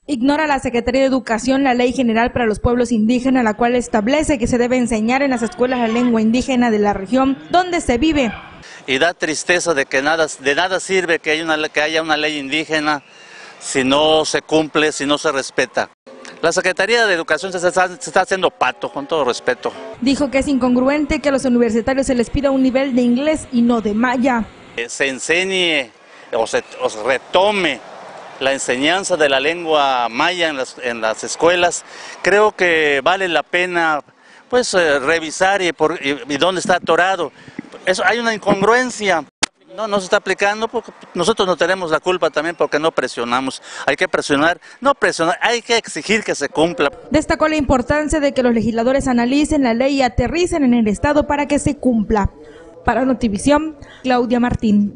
Ignora la Secretaría de Educación la Ley General para los Pueblos Indígenas, la cual establece que se debe enseñar en las escuelas la lengua indígena de la región donde se vive. Y da tristeza de que de nada sirve que haya una ley indígena si no se cumple, si no se respeta. La Secretaría de Educación se está haciendo pato, con todo respeto. Dijo que es incongruente que a los universitarios se les pida un nivel de inglés y no de maya. Se enseñe o se retome la enseñanza de la lengua maya en las escuelas. Creo que vale la pena pues revisar y dónde está atorado. Hay una incongruencia. No se está aplicando porque nosotros no tenemos la culpa también porque no presionamos. Hay que presionar, no presionar, hay que exigir que se cumpla. Destacó la importancia de que los legisladores analicen la ley y aterricen en el Estado para que se cumpla. Para Notivisión, Claudia Martín.